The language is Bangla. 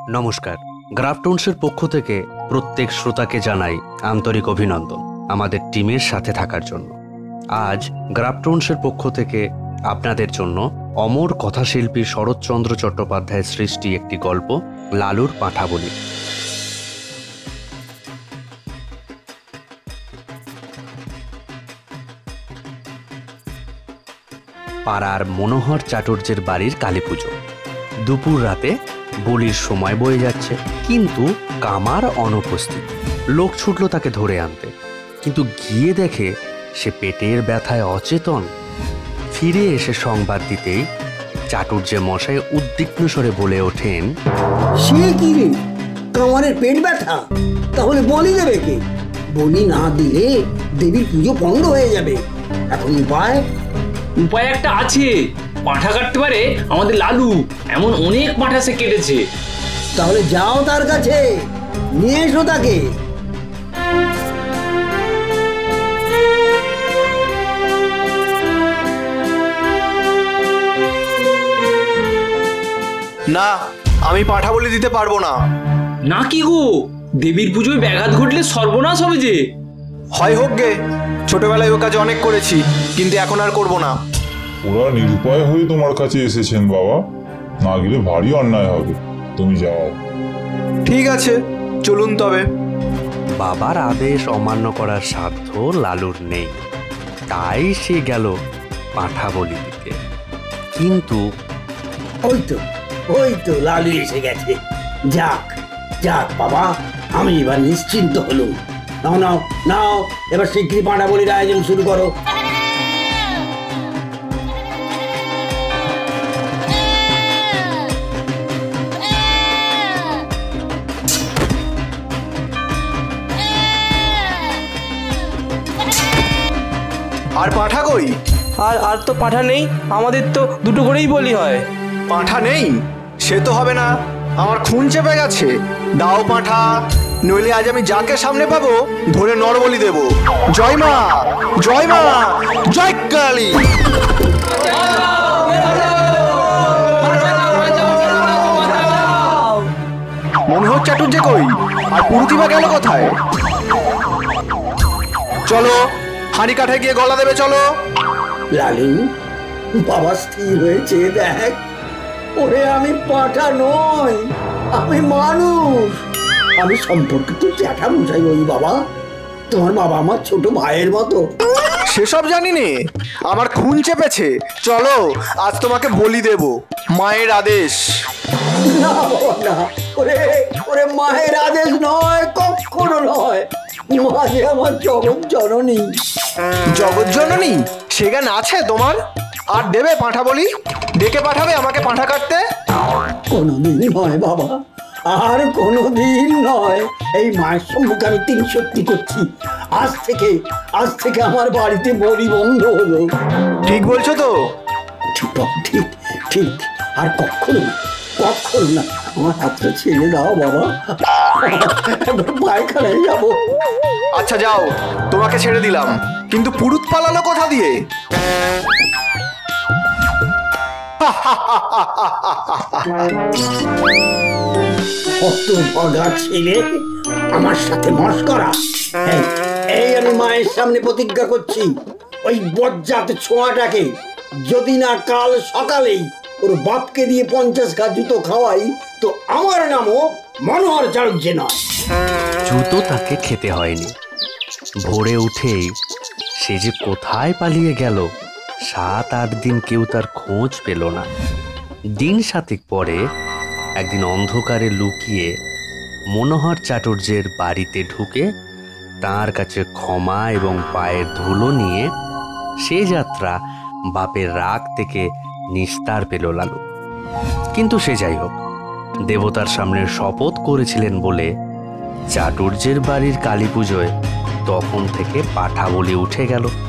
নমস্কার, গ্রাফটুন্সের পক্ষ থেকে প্রত্যেক শ্রোতাকে জানাই আন্তরিক অভিনন্দন আমাদের টিমের সাথে থাকার জন্য। আজ গ্রাফটুন্সের পক্ষ থেকে আপনাদের জন্য অমর কথাশিল্পী শরৎ চন্দ্র চট্টোপাধ্যায়ের সৃষ্টি একটি গল্প লালুর পাঠাবলি। পাড়ার মনোহর চাটুর্যের বাড়ির কালী পুজো। দুপুর রাতে বলির সময় বয়ে যাচ্ছে, কিন্তু কামার অনুপস্থিত। লোক ছুটল তাকে ধরে আনতে, কিন্তু গিয়ে দেখে সে পেটের ব্যথায় অচেতন। ফিরে এসে সংবাদ দিতেই চাটুর্যে মশাই উদ্বিগ্ন স্বরে বলে ওঠেন, সে কি রে, কামারের পেট ব্যথা? তাহলে বলি দেবে কে? বলি না দিলে দেবীর পুজো পণ্ড হয়ে যাবে। এখন উপায় একটা আছে। পাঁঠা কাটতে পারে আমাদের লালু, এমন অনেক পাঁঠা সে কেটেছে। তাহলে যাও তার কাছে, নিয়ে এসো তাকে। না, আমি পাঁঠা বলি দিতে পারবো না। না কি গো, দেবীর পুজোয় ব্যাঘাত ঘটলে সর্বনাশ হবে যে। হয় হোক গে, ছোটবেলায় ও কাজে অনেক করেছি, কিন্তু এখন আর করবো না। ওরা নিরুপায় হয়ে তোমার কাছে এসেছেন বাবা, না গেলে ভারী অন্যায় হবে। তুমি যাও। ঠিক আছে, চলুন তবে। বাবার আদেশ অমান্য করার সাধ্য লালুর নেই, তাই সে গেল পাঠাবলি দিতে। কিন্তু ওই তো লালু এসে গেছে। যাক যাক বাবা, আমি এবার নিশ্চিন্ত হলুম। নাও নাও নাও, এবার শীঘ্রই পাঠাবলির আয়োজন শুরু করো। আর পাঁঠা কই? আর তো পাঁঠা নেই, আমাদের তো দুটো করেই বলি হয়। পাঁঠা নেই? সে তো হবে না, আমার খুন চেপে গেছে। দাও পাঁঠা, নইলে আজ আমি যাকে সামনে পাবো ধরে নরবলি দেব। জয় মা, জয় মা, জয় কালী। মনোহর চাটুর্যে কই? আর প্রতিভা গেল কোথায়? চলো, হাঁড়ি কাঠায় গিয়ে গলা দেবে। চলো লালু, বাবা স্থির হয়েছে দেখ। ওরে আমি পাঁঠা নই, আমি মানুষ। আমি সম্পর্কিত জ্যাঠা মশাই ওই বাবা। তোমার বাবা আমার ছোট ভাইয়ের মতো। সেসব জানি নে, আমার খুন চেপেছে। চলো, আজ তোমাকে বলি দেব। মায়ের আদেশ। না বাবা না, ওরে মায়ের আদেশ নয়, কখনো নয়। মা যে আমার জগৎ জননী। জগৎ জননী? সে জ্ঞান আছে তোমার? আর দেবে পাঁঠা বলি? ডেকে পাঠাবে আমাকে পাঁঠা কাটতে? কোনোদিন নয় বাবা, আর কোনোদিন নয়। এই মায়ের সম্মুখে আমি ৩৬০ করছি। আজ থেকে আমার বাড়িতে বলি বন্ধ হলো। ঠিক বলছো তো? ঠিক ঠিক। আর কখনো না। আমার হাতটা ছেড়ে দাও বাবা, পায়খানায় যাবো। আচ্ছা যাও, তোমাকে ছেড়ে দিলাম, কিন্তু পুরুত পালালো কোথা দিয়ে? কত ভাগা ছেলে, আমার সাথে মস্করা। এই আমি মায়ের সামনে প্রতিজ্ঞা করছি, ওই বজ্জাত ছোঁয়াটাকে যদি না কাল সকালেই ওর বাপকে দিয়ে 50 গা জুতো খাওয়াই, তো আমার নামও মনোহর চাটুর্যে নয়। জুতো তাকে খেতে হয়নি। ভোরে উঠেই সে যে কোথায় পালিয়ে গেল, 7-8 দিন কেউ তার খোঁজ পেল না। দিন 7 পরে একদিন অন্ধকারে লুকিয়ে মনোহর চাটুর্যের বাড়িতে ঢুকে তার কাছে ক্ষমা এবং পায়ের ধুলো নিয়ে সে যাত্রা বাপের রাগ থেকে নিস্তার পেল লালু। কিন্তু সে যাই হোক, দেবতার সামনে শপথ করেছিলেন বলে চাটুর্যের বাড়ির কালী পুজোয় তখন থেকে পাঠা বলি উঠে গেল।